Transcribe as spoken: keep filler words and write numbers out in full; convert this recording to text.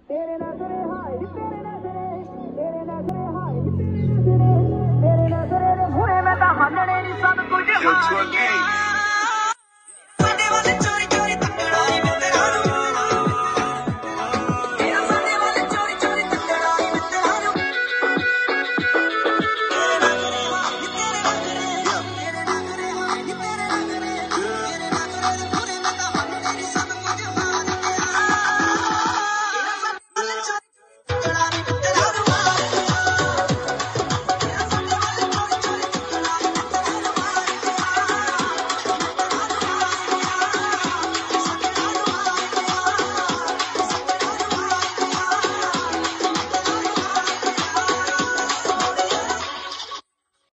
ਤੇਰੇ ਨਜ਼ਰੇ ਹਾਏ ਤੇਰੇ ਨਜ਼ਰੇ ਤੇਰੇ ਨਜ਼ਰੇ ਹਾਏ ਤੇਰੇ ਨਜ਼ਰੇ ਤੇਰੇ ਨਜ਼ਰੇ ਦੇ ਮੂਹਰੇ ਮੈਂ ਤਾਂ ਹਾਲਣੇ ਨਹੀਂ ਸਭ ਕੁਝ ਹਾਰ ਗਿਆ।